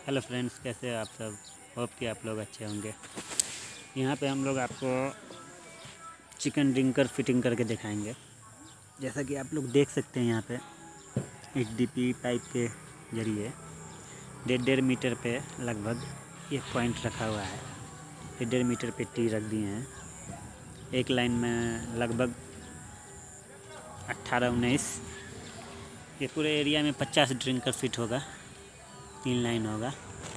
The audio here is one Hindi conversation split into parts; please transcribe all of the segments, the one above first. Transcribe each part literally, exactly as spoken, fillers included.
हेलो फ्रेंड्स, कैसे हो आप सब। होप कि आप लोग अच्छे होंगे। यहाँ पे हम लोग आपको चिकन ड्रिंकर फिटिंग करके दिखाएंगे। जैसा कि आप लोग देख सकते हैं, यहाँ पे एच डी पी पाइप के जरिए डेढ़ डेढ़ मीटर पे लगभग एक पॉइंट रखा हुआ है। डेढ़ डेढ़ मीटर पे टी रख दिए हैं। एक लाइन में लगभग अट्ठारह उन्नीस, ये पूरे एरिया में पचास ड्रिंकर फिट होगा। तीन लाइन होगा।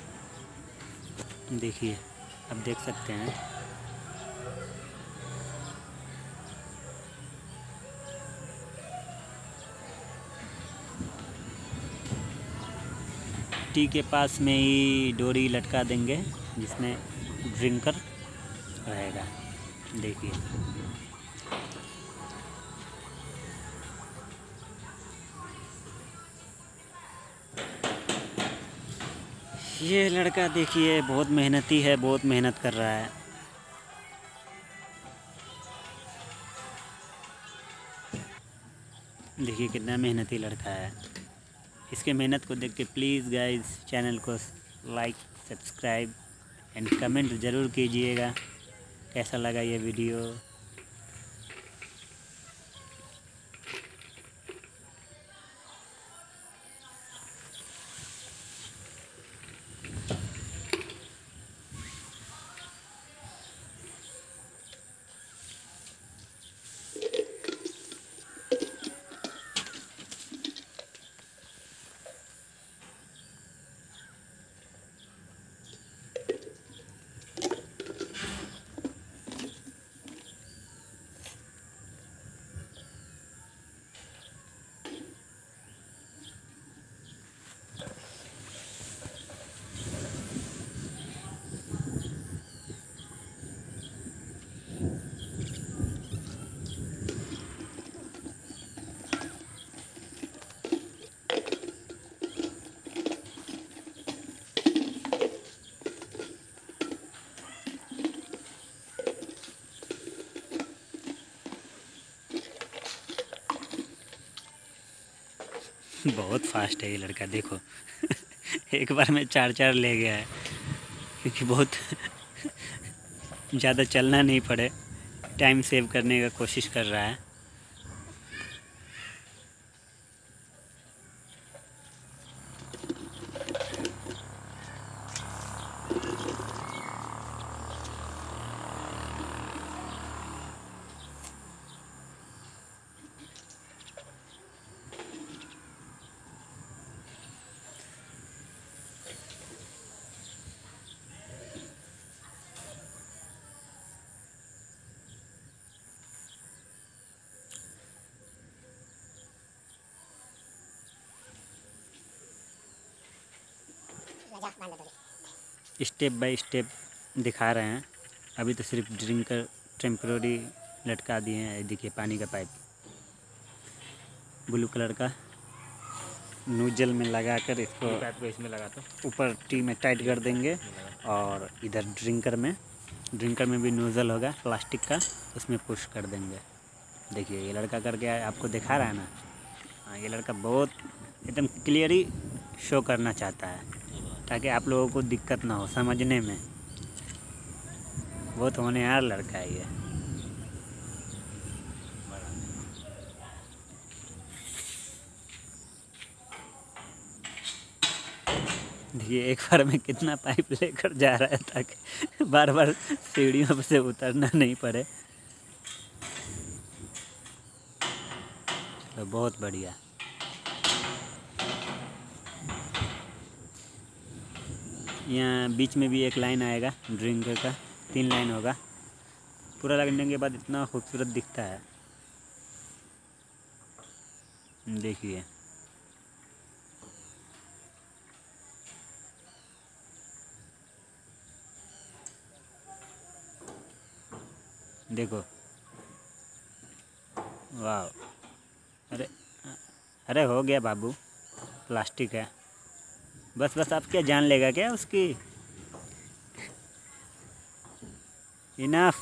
देखिए, आप देख सकते हैं। टी के पास में ही डोरी लटका देंगे जिसमें ड्रिंकर रहेगा। देखिए, ये लड़का देखिए बहुत मेहनती है, बहुत मेहनत कर रहा है। देखिए कितना मेहनती लड़का है। इसके मेहनत को देख के प्लीज़ गाइस चैनल को लाइक, सब्सक्राइब एंड कमेंट ज़रूर कीजिएगा। कैसा लगा ये वीडियो। बहुत फास्ट है ये लड़का, देखो। एक बार में चार चार ले गया है, क्योंकि बहुत ज़्यादा चलना नहीं पड़े, टाइम सेव करने का कोशिश कर रहा है। स्टेप बाय स्टेप दिखा रहे हैं। अभी तो सिर्फ ड्रिंकर टेम्पररी लटका दिए हैं। देखिए पानी का पाइप ब्लू कलर का नोजल में लगाकर इसको पाइप को इसमें लगा दो। ऊपर टी में टाइट कर देंगे, और इधर ड्रिंकर में ड्रिंकर में भी नोजल होगा प्लास्टिक का, उसमें पुश कर देंगे। देखिए ये लड़का करके आपको दिखा रहा है ना। हाँ, ये लड़का बहुत एकदम क्लियरली शो करना चाहता है, ताकि आप लोगों को दिक्कत ना हो समझने में। बहुत होनहार लड़का है ये। देखिए एक बार में कितना पाइप लेकर जा रहा है, ताकि बार बार सीढ़ियों से उतरना नहीं पड़े। तो बहुत बढ़िया। यहाँ बीच में भी एक लाइन आएगा ड्रिंकर का, तीन लाइन होगा। पूरा लगने के बाद इतना खूबसूरत दिखता है। देखिए देखो, वाह। अरे अरे हो गया बाबू, प्लास्टिक है। बस बस आप क्या जान लेगा क्या उसकी। इनफ।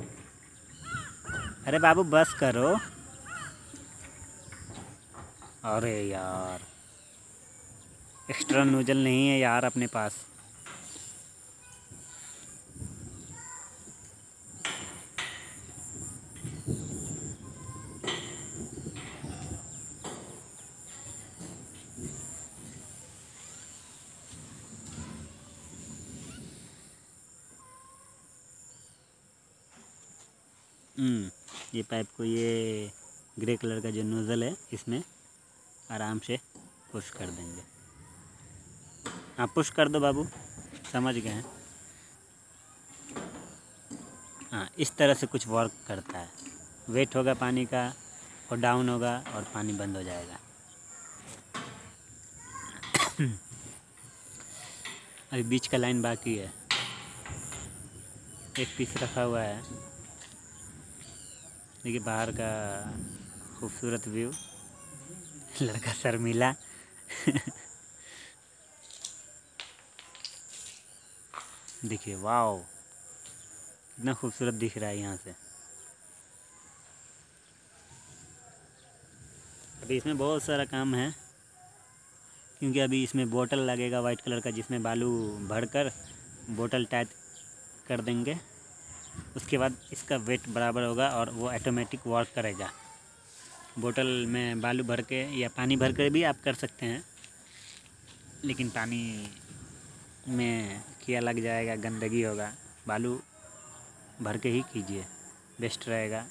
अरे बाबू बस करो। अरे यार, एक्स्ट्रा नोजल नहीं है यार अपने पास। हम्म ये पाइप को, ये ग्रे कलर का जो नोज़ल है इसमें आराम से पुश कर देंगे। हाँ पुश कर दो बाबू, समझ गए हैं। हाँ इस तरह से कुछ वर्क करता है। वेट होगा पानी का और डाउन होगा और पानी बंद हो जाएगा। अभी बीच का लाइन बाकी है, एक पीस रखा हुआ है। देखिए बाहर का खूबसूरत व्यू, लड़का शर्मीला। देखिए वाओ, कितना खूबसूरत दिख रहा है यहाँ से। अभी इसमें बहुत सारा काम है, क्योंकि अभी इसमें बोतल लगेगा वाइट कलर का, जिसमें बालू भरकर बोतल टाइट कर देंगे। उसके बाद इसका वेट बराबर होगा और वो ऑटोमेटिक वर्क करेगा। बोतल में बालू भर के या पानी भर कर भी आप कर सकते हैं, लेकिन पानी में कीड़ा लग जाएगा, गंदगी होगा। बालू भर के ही कीजिए, बेस्ट रहेगा।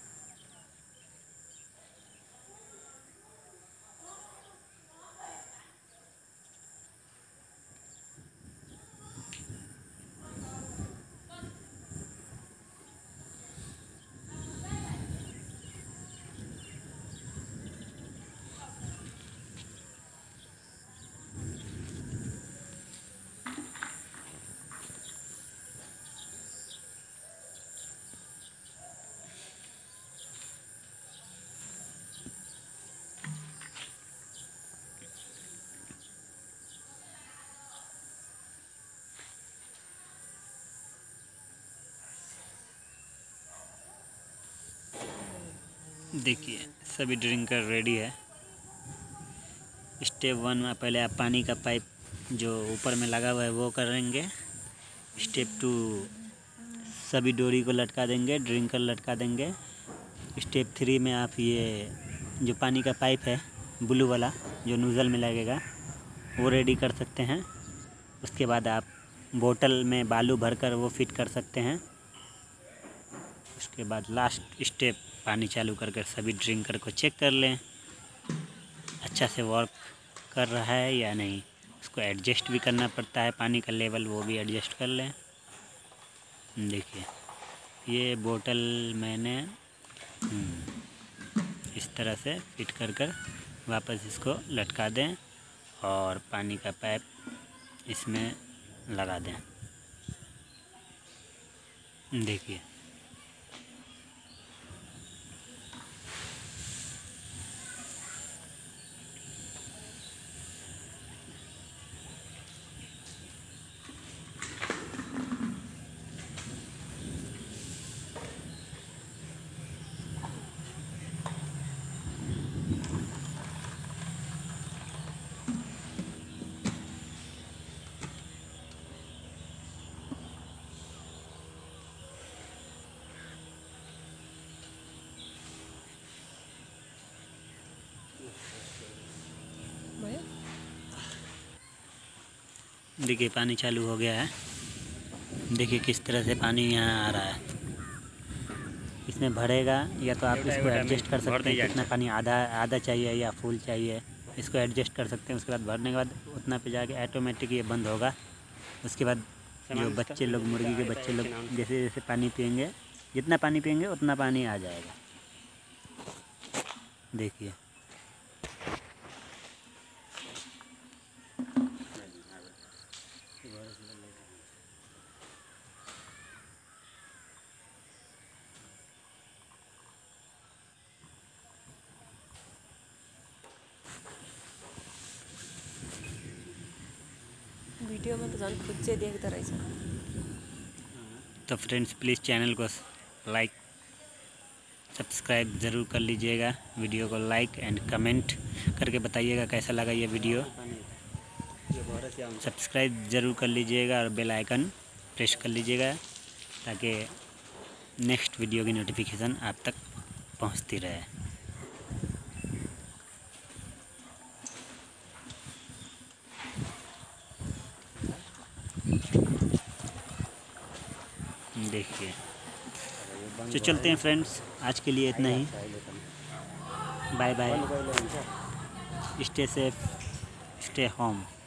देखिए सभी ड्रिंकर रेडी है। स्टेप वन में पहले आप पानी का पाइप जो ऊपर में लगा हुआ है वो करेंगे। स्टेप टू सभी डोरी को लटका देंगे, ड्रिंकर लटका देंगे। स्टेप थ्री में आप ये जो पानी का पाइप है ब्लू वाला जो नोज़ल में लगेगा वो रेडी कर सकते हैं। उसके बाद आप बोतल में बालू भरकर वो फिट कर सकते हैं। उसके बाद लास्ट स्टेप पानी चालू कर कर सभी ड्रिंकर को चेक कर लें अच्छा से वर्क कर रहा है या नहीं। उसको एडजस्ट भी करना पड़ता है, पानी का लेवल वो भी एडजस्ट कर लें। देखिए ये बोतल मैंने इस तरह से फिट कर कर वापस इसको लटका दें और पानी का पाइप इसमें लगा दें। देखिए देखिए पानी चालू हो गया है। देखिए किस तरह से पानी यहाँ आ रहा है। इसमें भरेगा या तो आप इसको एडजस्ट कर सकते हैं, कितना पानी आधा आधा चाहिए या फुल चाहिए, इसको एडजस्ट कर सकते हैं। उसके बाद भरने के बाद उतना पे जाके ऑटोमेटिक ये बंद होगा। उसके बाद जो बच्चे लोग, मुर्गी के बच्चे लोग जैसे जैसे पानी पिएंगे, जितना पानी पिएंगे उतना पानी आ जाएगा। देखिए वीडियो में तो जान खुद से देखता रही। तो फ्रेंड्स प्लीज़ चैनल को लाइक सब्सक्राइब ज़रूर कर लीजिएगा। वीडियो को लाइक एंड कमेंट करके बताइएगा कैसा लगा ये वीडियो। सब्सक्राइब ज़रूर कर लीजिएगा और बेल आइकन प्रेस कर लीजिएगा ताकि नेक्स्ट वीडियो की नोटिफिकेशन आप तक पहुंचती रहे। देखिए, तो चलते हैं फ्रेंड्स, आज के लिए इतना ही। Bye bye, stay safe, stay home.